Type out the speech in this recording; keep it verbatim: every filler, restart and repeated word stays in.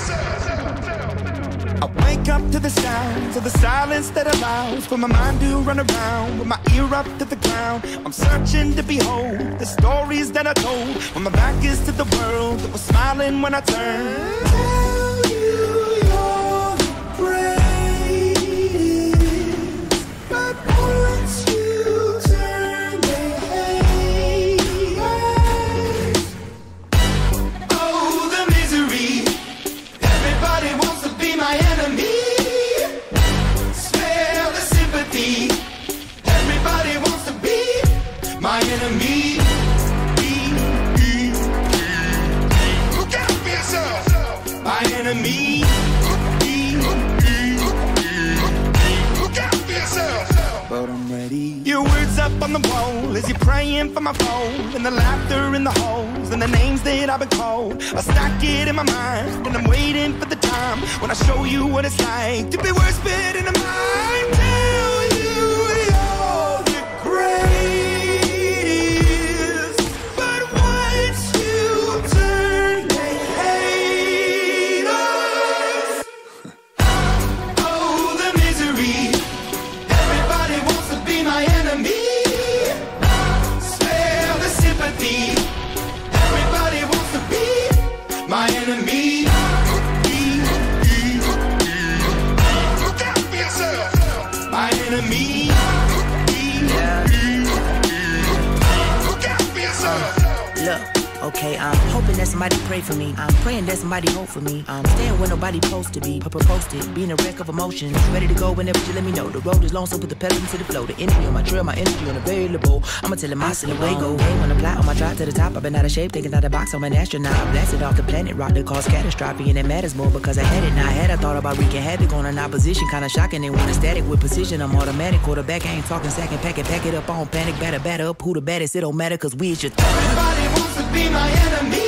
I wake up to the sounds of the silence that allows for my mind to run around with my ear up to the ground. I'm searching to behold the stories that I told when my back is to the world that was smiling when I turned. Tell you you're the greatest, but once you turn they hate us. Oh, the misery. Everybody wants to be my enemy. Spare the sympathy. Everybody wants to be my enemy. Look out for yourself. My enemy. Look out for yourself. But I'm ready. Your words up on the wall as you're praying for my phone, and the laughter in the halls and the names that I've been called. I stack it in my mind and I'm waiting for the time when I show you what it's like to be worse fit in a mind. Tell you you're the greatest, but once you turn they hate us. Oh, the misery. Everybody wants to be my enemy. Spare the sympathy. Everybody wants to be my enemy. Look out for yourself. My enemy. Look out for yourself. Look, okay, I'm hoping that somebody pray for me. I'm praying that somebody hope for me. I'm staying where nobody supposed to be. Papa posted, being a wreck of emotions. Ready to go whenever you let me know. The road is long, so put the pedal into the flow. The energy on my trail, my energy unavailable. I'ma tell him I still away go. Hey, when I fly on my drive to the top, I've been out of shape, thinking out the box. I'm an astronaut. I blasted off the planet, rock that caused catastrophe, and it matters more because I had it. Now I had I thought about wreaking havoc on an opposition, kinda shocking. They want a static with precision. I'm automatic, quarterback. I ain't talking second, pack it, pack it up on panic, batter, batter up. Who the baddest? It don't matter, cause we is your. Everybody wants to be my enemy.